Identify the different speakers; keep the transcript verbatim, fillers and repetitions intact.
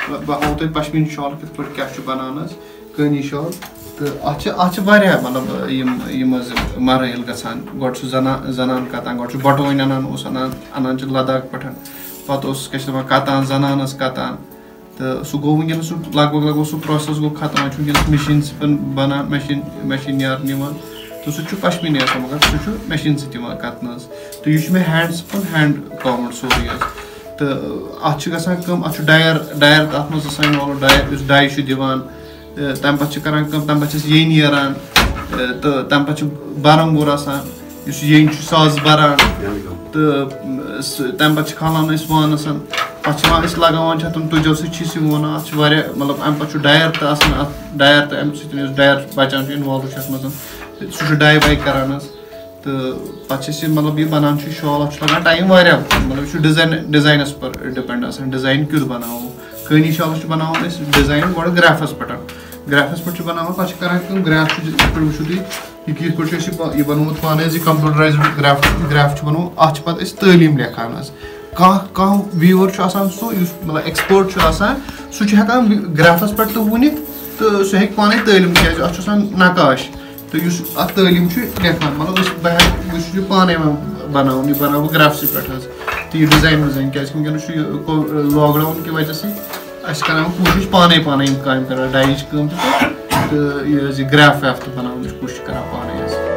Speaker 1: بہٕ ہاوو تۄہہِ پشمیٖن شال کِتھ پٲٹھۍ کیٛاہ چھُ بَنان حظ کٲنی شال تہٕ اَتھ چھِ اَتھ چھِ واریاہ مطلب یِم یِم حظ مَرٲحِل گژھان گۄڈٕ چھُ زَنان زَنان کَتان گۄڈٕ چھُ بَٹوٕنۍ اَنان اوس اَنان اَنان چھِ لداخ پٮ۪ٹھ پَتہٕ اوس کیٛاہ چھِ دَپان کَتان زَنان ٲس کَتان تہٕ سُہ گوٚو وٕنکیٚنَس سُہ لگ بگ لگ بگ سُہ پرٛوسٮ۪س گوٚو ختم وۄنۍ چھُ وٕنکیٚنَس مِشیٖن سۭتۍ بَنان مِشیٖن مِشیٖن یارٕ نِوان تہٕ سُہ تہِ چھُ پشمیٖنٕے آسان مگر سُہ چھُ مِشیٖن سۭتۍ یِوان کَتنہٕ حظ تہٕ یہِ چھُ مےٚ ہینٛڈ سٕپٕن ہینٛڈ کامٕڈ سورُے حظ تہٕ اَتھ چھِ گژھان کٲم اَتھ چھُ ڈَیَر ڈَیَر تہٕ اَتھ منٛز آسان اِنوالو ڈَیَر یُس ڈَے چھُ دِوان تَمہِ پَتہٕ چھِ کَران کٲم تَمہِ پَتہٕ چھِ أسۍ یٔنۍ نیران تہٕ تَمہِ پَتہٕ چھُ بَرَنگوٗر آسان یُس یٔنۍ چھُ سازٕ بَران تہٕ تَمہِ پَتہٕ چھِ کھالان أسۍ وانَس پَتہٕ چھِ یِوان أسۍ لگاوان چھِ اَتھ تُجو سۭتۍ چھِ أسۍ یہِ وونان اَتھ چھِ واریاہ مطلب اَمہِ پَتہٕ چھُ ڈَیَر تہِ آسان اَتھ ڈَیَر تہٕ اَمہِ سۭتۍ یُس ڈَیَر بَچان چھُ اِنوالو چھُ اَتھ منٛز سُہ چھُ ڈَے وَے کَران حظ تہٕ پَتہٕ چھِ أسۍ یہِ مطلب یہِ بَنان چھُ یہِ شال اَتھ چھُ لَگان ٹایم واریاہ مطلب یہِ چھُ ڈِزاین ڈِزاینَس پٮ۪ٹھ ڈِپٮ۪نٛڈ آسان ڈِزاین کیُتھ بَناوو کٲنی شالَس چھِ بَناوان أسۍ ڈِزاین گۄڈٕ گرٛیفَس پٮ۪ٹھ گرٛیفَس پٮ۪ٹھ چھِ بَناوان پَتہٕ چھِ کَران کٲم گرٛیف چھُ یِتھ پٲٹھۍ وٕچھِو تُہۍ یہِ کِتھ پٲٹھۍ چھُ اَسہِ یہِ بَنومُت پانَے حظ یہِ کَمپیوٗٹَرایزٕڈ گرٛیف گرٛیف چھُ بَنومُت اَتھ چھِ پَتہٕ أسۍ تعلیٖم لیکھان حظ کانٛہہ کانٛہہ وِیور چھُ آسان سُہ یُس مطلب ایٚکٕسپٲٹ چھُ آسان سُہ چھُ ہٮ۪کان گرٛیفَس پٮ۪ٹھ تہِ ؤنِتھ تہٕ سُہ ہیٚکہِ پانَے تعلیٖم کیٛازِ اَتھ چھُ آسان نقاش تہٕ یُس اَتھ تعلیٖم چھُ لیکھان مطلب أسۍ بہٕ ہٮ۪کہٕ بہٕ چھُس یہِ پانَے بَناوُن یہِ بَناوٕ بہٕ گرٛیفسٕے پٮ۪ٹھ حظ تہٕ یہِ ڈِزاین وِزاین کیٛازِکہِ وٕنکیٚنَس چھُ یہِ لاک ڈاوُن کہِ وجہ سۭتۍ اَسہِ چھِ کَران کوٗشِش پانَے پانَے یِم کامہِ کَران ڈایِچ کٲم تہِ تہٕ یہِ حظ یہِ گرٛیف ویف تہِ بَناونٕچ کوٗشِش کَران پانَے حظ